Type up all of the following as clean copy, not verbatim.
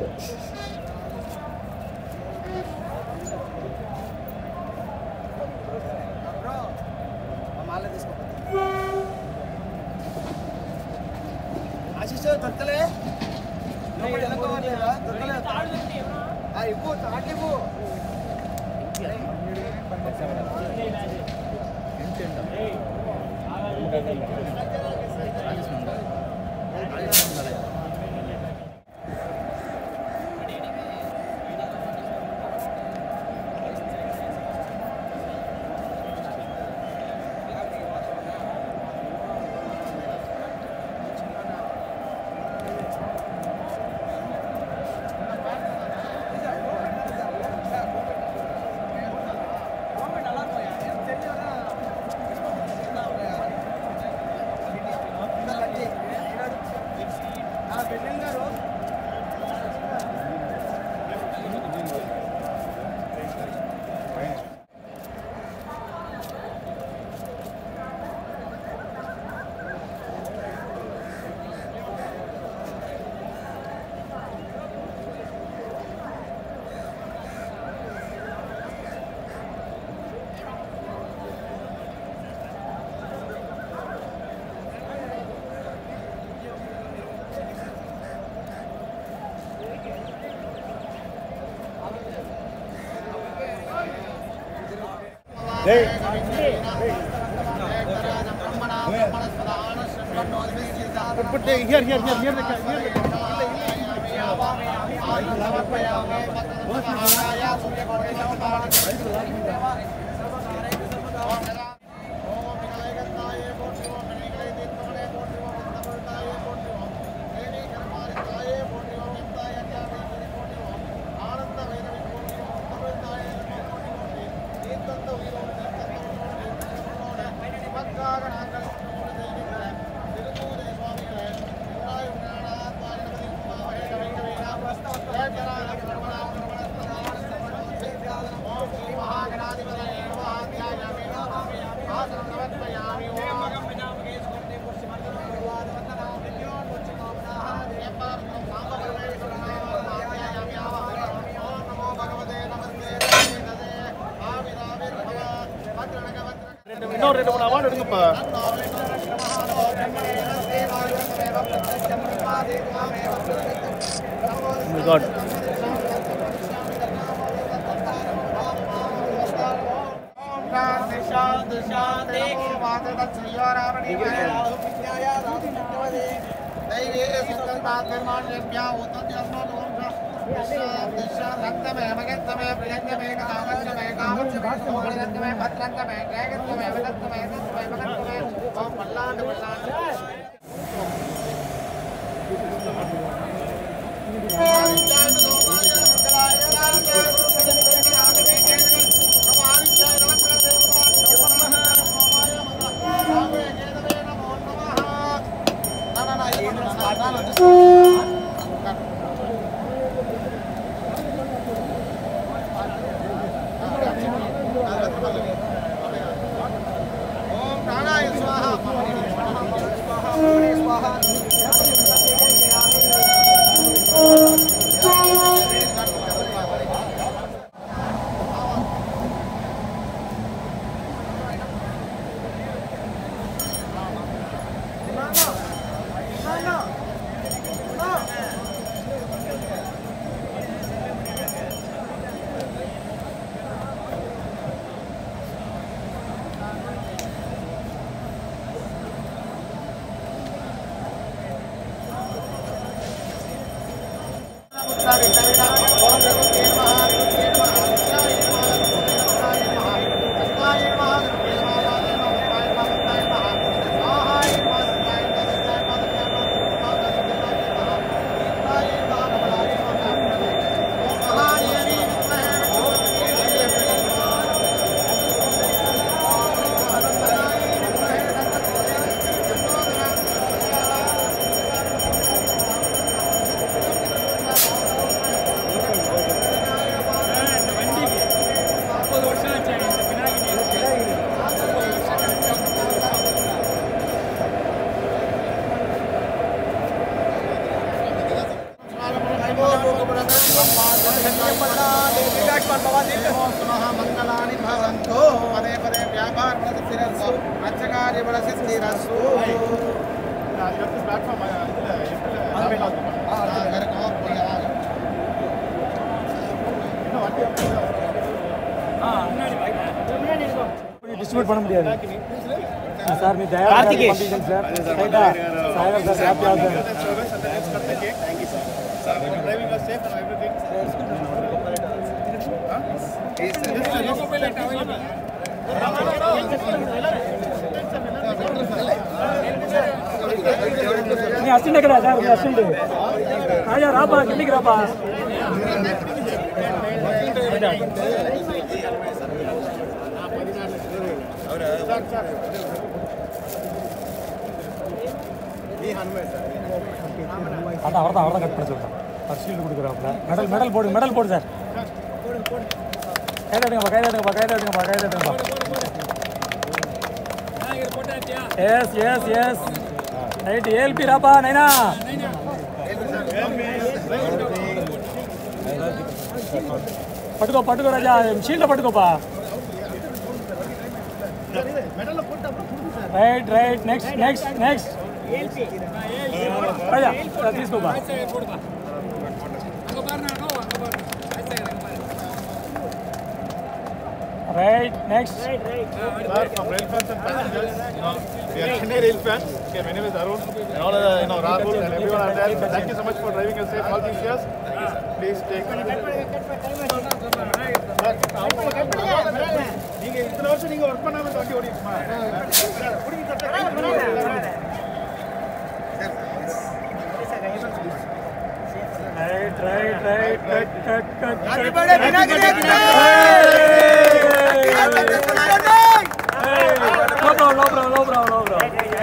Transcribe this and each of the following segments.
ఆశీష్ దొరకలే దొరకలే ఇవ్వు తాటివ్వు Put here. ரெண்டு மூணு அவார்டு எடுங்கப்பா. God. మంగళాని భవంతు పదే పదే వ్యాపార బలసిరస్సు మత్స్యకార్య బలసిరస్సు டிஸ்ட்ரிபியூட் பண்ண முடியாது சார் நீ தயாரா கார்த்திகேயன் சார் ரைட்டா சாயர் சார் ஹேப்பி ஆகுது thank you sir driving was safe and everything நீ அசிஸ்டன்ட் கடா சார் நீ அசிஸ்டன்ட் ஆயா ராபா கிண்டிக்கு ராபா அதான் அவர்தான் கட் பண்ண சொல்றேன் ஷீல்டு கொடுக்குறாப்ல மெடல் போடு சார் கைதாடுங்கப்பா எஸ் ரைட் ஏல்பி ராப்பா நைனா பட்டுக்கோ ராஜா ஷீல்ட பட்டுக்கோப்பா ரைட் நெக்ஸ்ட் ராஜா తీసుకోப்பா Right, next. Sir, from rail fans and passengers, we are Chennai rail fans. Okay, my name is Arun, and all Rahul and everyone are there. Thank you so much for driving us safe all these years. Please take. நீங்க இத்தனை வருஷம் நீங்க work பண்ணாம வண்டி ஓடிக்குமா? Right. Happy birthday, Vinagre! No problem.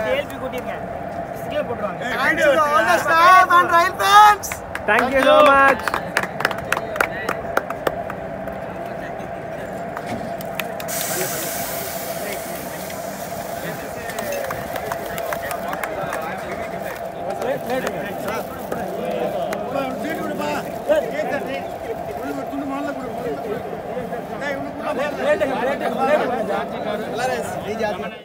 Thank you to all the staff and rail fans. Thank you so much. Plate